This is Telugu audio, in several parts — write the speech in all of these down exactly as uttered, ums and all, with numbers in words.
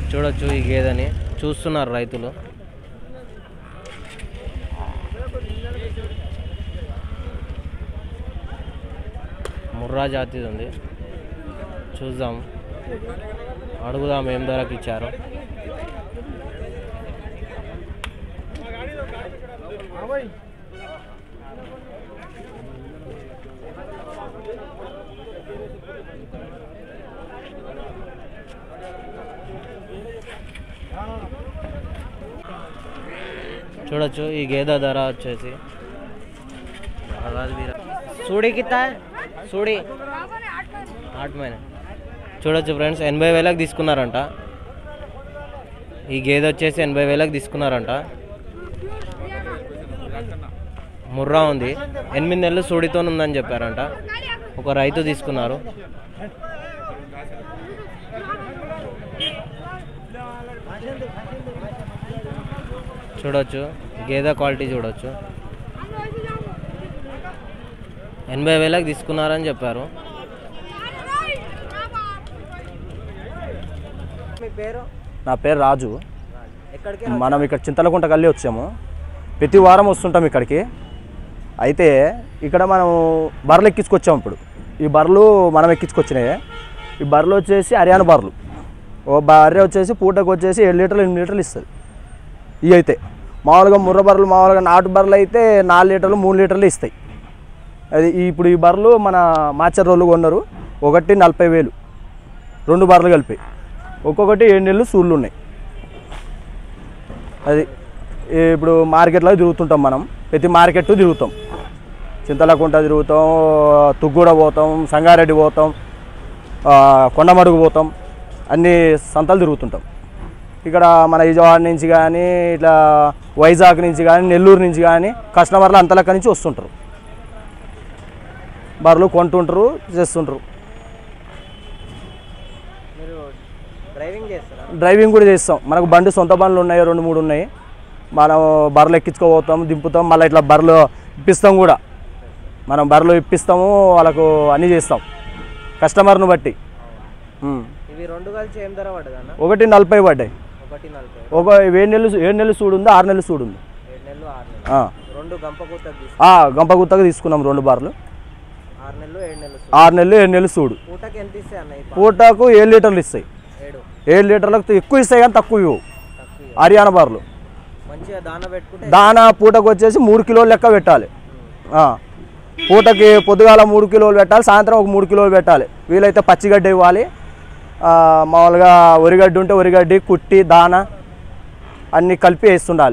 చూడొచ్చు ఈ గేదెని చూస్తున్నారు రైతులు. ముర్రా జాతిది ఉంది, చూద్దాం, అడుగుదాం ఏం ధరకు ఇచ్చారు. చూడొచ్చు ఈ గేదె ధర వచ్చేసి సూడి కిత్తా సూడి ఆठ మहीने. చూడొచ్చు ఫ్రెండ్స్, ఎనభై వేలకు తీసుకున్నారంట. ఈ గేదె వచ్చేసి ఎనభై వేలకు తీసుకున్నారంట. ముర్రా ఉంది, ఎనిమిది నెలలు సూడితో ఉందని చెప్పారంట. ఒక రైతు తీసుకున్నారు. చూడొచ్చు గేదె క్వాలిటీ చూడొచ్చు. ఎనభై వేలకు తీసుకున్నారని చెప్పారు. నా పేరు రాజు. మనం ఇక్కడ చింతలకుంట కల్లి వచ్చాము. ప్రతి వారం వస్తుంటాం ఇక్కడికి. అయితే ఇక్కడ మనం బర్రెలు ఎక్కించుకొచ్చాము. ఇప్పుడు ఈ బర్రెలు మనం ఎక్కించుకొచ్చినాయి. ఈ బర్రెలు వచ్చేసి హర్యానా బర్రెలు. ఓ బర్రె వచ్చేసి పూటకు వచ్చేసి ఏడు లీటర్లు ఎనిమిది లీటర్లు ఇస్తుంది. ఇవి అయితే మామూలుగా ముర్ర బర్రెలు, మామూలుగా నాటు బర్రెలు అయితే నాలుగు లీటర్లు మూడు లీటర్లు ఇస్తాయి. అది ఇప్పుడు ఈ బర్రెలు మన మాచర్ రోళ్ళు కొన్నారు. ఒకటి నలభై వేలు రెండు బర్రెలు కలిపి. ఒక్కొక్కటి ఏడు నెలలు సూళ్ళు ఉన్నాయి. అది ఇప్పుడు మార్కెట్లో తిరుగుతుంటాం. మనం ప్రతి మార్కెట్ తిరుగుతాం. చింతలకుంట తిరుగుతాం, తుగ్గూడ పోతాం, సంగారెడ్డి పోతాం, కొండమడుగు పోతాం. అన్ని సంతలు తిరుగుతుంటాం. ఇక్కడ మన విజయవాడ నుంచి కానీ, ఇట్లా వైజాగ్ నుంచి కానీ, నెల్లూరు నుంచి కానీ కస్టమర్లు అంతలక్క నుంచి వస్తుంటారు. బర్రెలు కొంటుంటారు, చేస్తుంటారు. డ్రైవింగ్ కూడా చేస్తాం. మనకు బండి సొంత బండ్లు ఉన్నాయి, రెండు మూడు ఉన్నాయి. మనం బర్రెలు ఎక్కించుకోపోతాం, దింపుతాం, మళ్ళీ ఇట్లా బర్రెలు ఇప్పిస్తాం కూడా. మనం బర్రెలు ఇప్పిస్తాము, వాళ్ళకు అన్నీ చేస్తాం కస్టమర్ను బట్టి. ఒకటి నలభై పడ్డాయి. ఒక ఏడు నెలలు ఏడు నెలలు సూడు ఉంది, ఆరు నెలలు సూడు ఉంది. గంప గుత్తగా తీసుకున్నాం రెండు బర్రెలు. ఆరు నెలలు ఏడు నెలలు సూడు. పూటకు ఏడు లీటర్లు ఇస్తాయి. ఏడు లీటర్లకు ఎక్కువ ఇస్తాయి కానీ తక్కువ ఇవ్వు. హర్యానా బర్రెలు దానా పూటకు వచ్చేసి మూడు కిలోలు లెక్క పెట్టాలి. పూటకి పొద్దుగాల మూడు కిలోలు పెట్టాలి, సాయంత్రం ఒక మూడు కిలోలు పెట్టాలి. వీలైతే పచ్చిగడ్డ ఇవ్వాలి. మామూలుగా వరిగడ్డి ఉంటే వరిగడ్డి, కుట్టి, దానా అన్నీ కలిపి వేస్తుండాలి.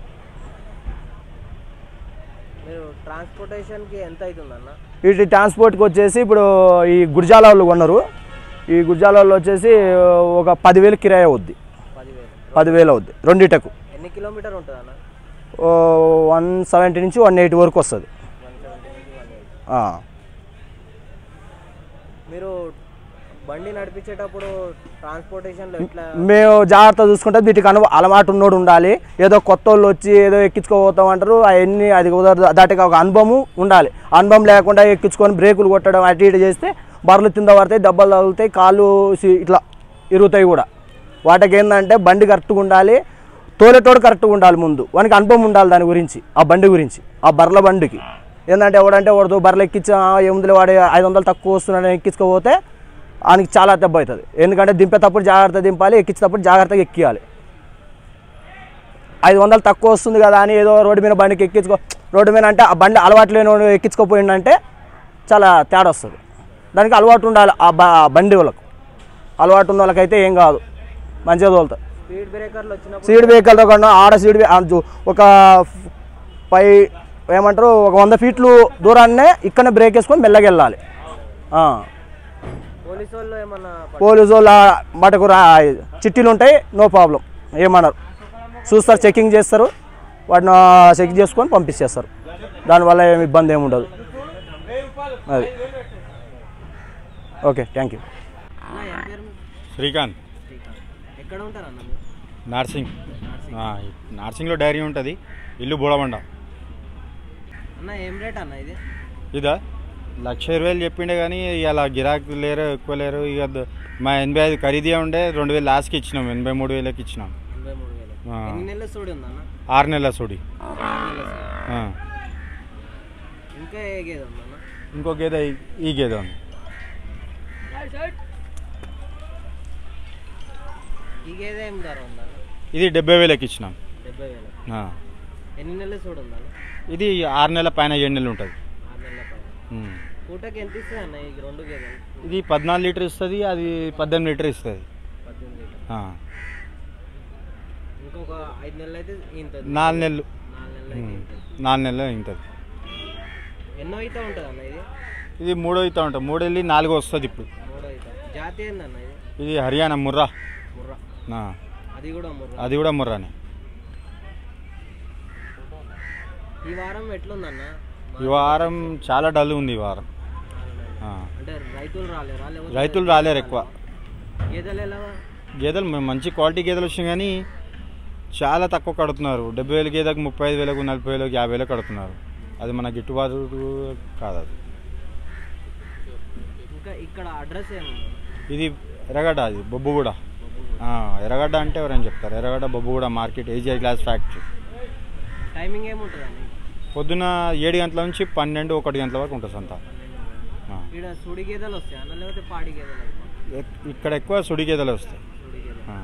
వీటి ట్రాన్స్పోర్ట్కి వచ్చేసి ఇప్పుడు ఈ గుర్జాల వాళ్ళు కొన్నారు. ఈ గుర్జాల వాళ్ళు వచ్చేసి ఒక పదివేలు కిరాయి అవుద్ది. పదివేలు అవుద్ది రెండిటకు. ఎన్ని కిలోమీటర్ ఉంటుంది అన్న? వన్ సెవెంటీ నుంచి వన్ ఎయిటీ వరకు వస్తుంది. మీరు బండి నడిపించేటప్పుడు ట్రాన్స్పోర్టేషన్లో మేము జాగ్రత్త చూసుకుంటే వీటికి అను అలవాటు ఉన్నోడు ఉండాలి. ఏదో కొత్త వాళ్ళు వచ్చి ఏదో ఎక్కించుకోపోతాం అంటారు. అవన్నీ అది కుదరదు. దాటికి ఒక అనుభవం ఉండాలి. అనుభవం లేకుండా ఎక్కించుకొని బ్రేకులు కొట్టడం అటు ఇటు చేస్తే బర్రెలు కింద పడతాయి, దెబ్బలు తగులుతాయి, కాళ్ళు ఇట్లా ఇరుగుతాయి కూడా. వాటికి ఏంటంటే బండి కరెక్ట్గా ఉండాలి, తోలేటోడు కరెక్ట్గా ఉండాలి. ముందు వానికి అనుభవం ఉండాలి దాని గురించి, ఆ బండి గురించి, ఆ బర్రెల బండికి. ఏంటంటే ఎవడంటే వాడు బర్రెలు ఎక్కించా ఏముందులో వాడి ఐదు వందలు తక్కువ వస్తున్నాడని ఎక్కించుకోపోతే ఆయనకి చాలా దెబ్బ అవుతుంది. ఎందుకంటే దింపేటప్పుడు జాగ్రత్త దింపాలి, ఎక్కించేటప్పుడు జాగ్రత్తగా ఎక్కియాలి. ఐదు వందలు తక్కువ వస్తుంది కదా అని ఏదో రోడ్డు మీద బండికి ఎక్కించుకో, రోడ్డు మీద అంటే ఆ బండి అలవాటు లేని ఎక్కించుకోపోయిందంటే చాలా తేడా వస్తుంది. దానికి అలవాటు ఉండాలి. ఆ బండి వాళ్ళకు అలవాటు ఉన్న వాళ్ళకైతే ఏం కాదు, మంచిగా తోలుతారు. స్పీడ్ బ్రేకర్లు వచ్చినప్పుడు స్పీడ్ బ్రేకర్తో కన్నా ఆడ స్పీడ్ ఒక పై ఏమంటారు ఒక వంద ఫీట్లు దూరాన్నే ఇక్కడనే బ్రేక్ వేసుకొని మెల్లగా వెళ్ళాలి. పోలీసు వాళ్ళ మటుకు రా చిట్టీలు ఉంటాయి, నో ప్రాబ్లం, ఏమన్నారు చూస్తారు, చెకింగ్ చేస్తారు, వాటిని చెక్ చేసుకొని పంపించేస్తారు. దానివల్ల ఏమి ఇబ్బంది ఏమి ఉండదు. అది ఓకే, థ్యాంక్ యూ. శ్రీకాంత్. ఎక్కడ ఉంటారు అన్న? నార్సింగ్. నార్సింగ్లో డైరీ ఉంటుంది, ఇల్లు బోడబండ. అన్న ఏం రేట్ అన్న ఇది? ఇదా లక్ష ఇరవై వేలు చెప్పిండే కానీ ఇలా గిరాకీ లేరు, ఎక్కువ లేరు. ఇక ద- మా ఎనభై ఐదు ఖరీదే ఉండే రెండు వేలు లాస్ట్కి ఇచ్చినాం, ఎనభై మూడు వేలకి ఇచ్చినాం. ఎనభై మూడు వేలు ఆ. ఎన్ని నెలల సూడి ఉందన్న? ఆరు నెలల సుడి. ఆరు నెలల సూడి. ఆ. ఇంకా ఏ గేదె ఉందన్న? ఇంకో గేదె ఈ- ఈ గేదె ఉంది. ఈ గేదె ఏం ధర ఉందన్న? ఇది డెబ్బై వేలకి ఇచ్చినాం. డెబ్బై వేలు. ఆ. ఎన్ని నెలల సూడి ఉందన్న? ఇది ఆరు నెలల పైన ఏడు నెలలు ఉంటుంది. ఆరు నెలల పైన. ఉమ్. పూటకి ఎంత ఇస్తుంది అన్న ఈ రెండు గేదెలు? ఇది పద్నాలుగు లీటర్ ఇస్తుంది, అది పద్దెనిమిది లీటర్ ఇస్తుంది. పద్దెనిమిది లీటర్. ఆ. ఇంకొక ఐదు నెలలు అయితే ఇంత నాలుగు నెలలు నాలుగు నెలలు అయితే ఉమ్. ఇంతది. నాలుగు నెలలు ఇంతది. ఎన్నో అయితే ఉంటుంది అన్న ఇది? ఇది మూడో అవుతా ఉంటుంది, మూడు వెళ్ళి నాలుగో వస్తుంది ఇప్పుడు. మూడో అయితే. జాతి ఏందన్న ఇది? ఇది హర్యానా ముర్రా. ముర్రా. ఆ. అది కూడా ముర్రా. అది కూడా ముర్రానే. ఈ వారం ఎట్లుందన్న? ఈ వారం చాలా డల్ ఉంది ఈ వారం. ఆ. అంటే రైతులు రాలేరా? లేకపోతే రైతులు రాలేరు ఎక్కువ. గేదెలు ఎలా? గేదెలు మ- మంచి క్వాలిటీ గేదెలు వచ్చినాయి కానీ చాలా తక్కువ కడుతున్నారు. డెబ్బై వేల గేదెకు ముప్పై ఐదు వేలకు, నలభై వేలకు, యాభై వేలకు కడుతున్నారు. అది మన గిట్టుబాటు కాదు. అది ఇంకా ఇక్కడ అడ్రస్ ఏముంది? ఇది ఎర్రగడ్డ, అది బొబ్బుగూడ. ఆ, ఎర్రగడ్డ అంటే ఎవరైనా చెప్తారు. Erragadda Bobbuguda market, AG glass factory. Timing ఏముంటుంది అండి? పొద్దున ఏడు గంటల నుంచి పన్నెండు ఒకటి గంటల వరకు ఉంటుంది అంతా. ఇక్కడ సుడి గేదెలు వస్తాయి అన్న, లేకపోతే పాడి గేదెలు? ఇక్కడ ఎక్కువ సుడి గేదెలు వస్తాయి. సుడి గేదెలు. ఆ.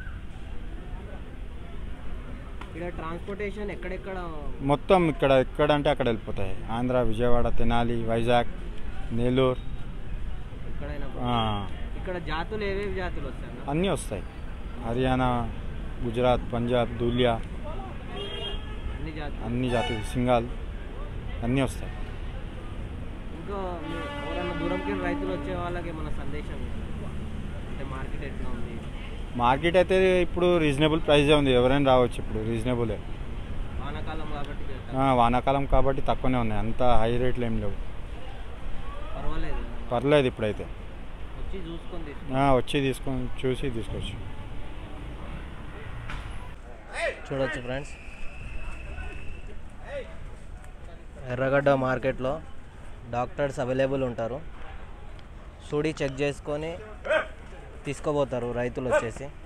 ఇక్కడ ట్రాన్స్పోర్టేషన్ ఎక్కడెక్కడ? మొత్తం ఇక్కడ ఎక్కడ అంటే అక్కడ వెళ్ళిపోతాయి. ఆంధ్ర, విజయవాడ, తెనాలి, వైజాగ్, నెల్లూరు. ఎక్కడైనా. ఆ. ఇక్కడ జాతులు ఏవేవి జాతులు వస్తాయి అన్న? అన్నీ వస్తాయి. హర్యానా, గుజరాత్, పంజాబ్, ధూలియా, అన్ని జాతులు. అన్ని జాతులు, సింగాల్ అన్నీ వస్తాయి. ఇంకా మీ- ఎవరైనా దూరంకి రైతులు వచ్చే వాళ్ళకి ఏమైనా సందేశం ఇస్తారా? అంటే మార్కెట్ ఎట్లా ఉంది? మార్కెట్ అయితే ఇప్పుడు రీజనబుల్ ప్రైజే ఉంది, ఎవరైనా రావచ్చు ఇప్పుడు. రీజనబులే. వానాకాలం కాబట్టి ఆ, వానాకాలం కాబట్టి తక్కువనే ఉన్నాయి, అంత హై రేట్లు ఏం లేవు. పర్వాలేదు. పర్లేదు ఇప్పుడైతే. వచ్చి చూసుకొని తీసుకో. ఆ, వచ్చి తీసుకొని చూసి తీసుకోవచ్చు. చూడొచ్చు ఫ్రెండ్స్, ఎర్రగడ్డ మార్కెట్లో డాక్టర్స్ అవైలబుల్ ఉంటారు. సూడి చెక్ చేసుకొని తీసుకోబోతారు రైతులు వచ్చేసి.